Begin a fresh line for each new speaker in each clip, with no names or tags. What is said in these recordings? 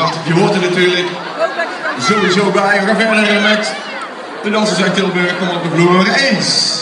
prachtig. Je hoort het natuurlijk sowieso bij. We gaan verder met de dansers uit Tilburg. Kom op de vloer eens.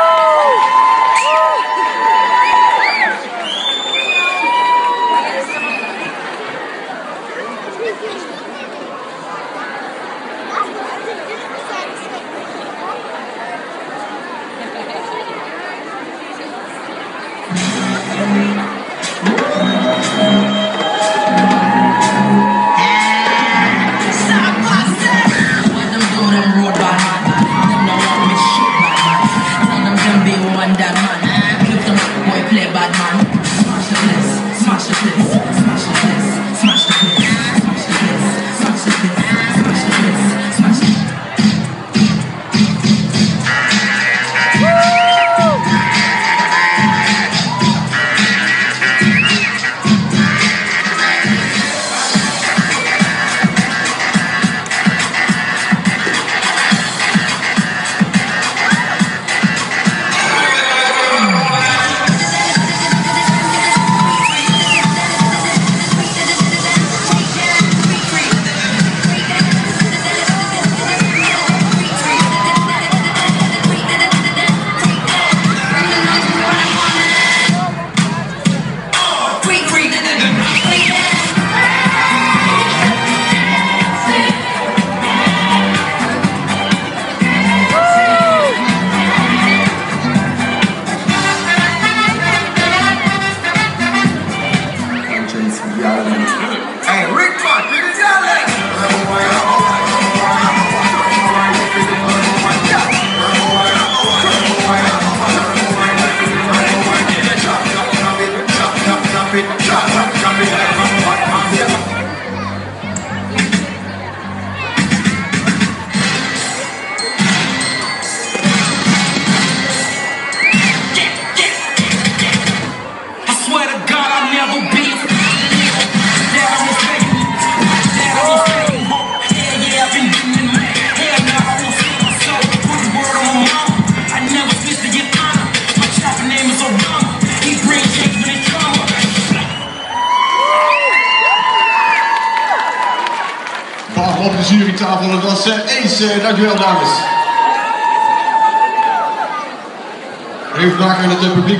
Op de jurytafel, dat was eens. Dankjewel dames. Even vragen aan het publiek.